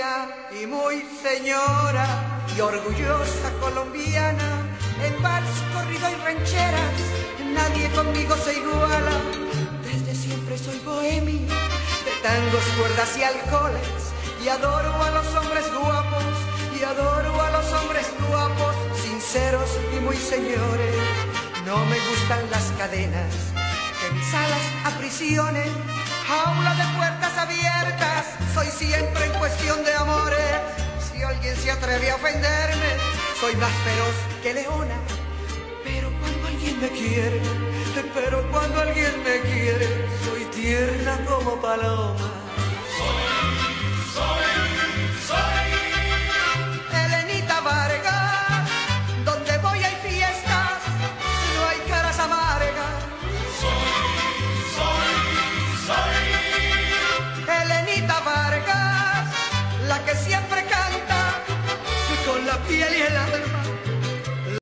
tierna y muy señora y orgullosa colombiana, en vals, corrido y rancheras, nadie conmigo se iguala. Desde siempre soy bohemio, de tangos, cuerdas y alcoholes, y adoro a los hombres guapos, y adoro a los hombres guapos, sinceros y muy señores. No me gustan las cadenas que mis alas aprisionen, jaula de puertas abiertas, soy siempre en cuestión de amores. Si alguien se atreve a ofenderme, soy más feroz que leona, pero cuando alguien me quiere, pero cuando alguien me quiere, soy tierna como paloma.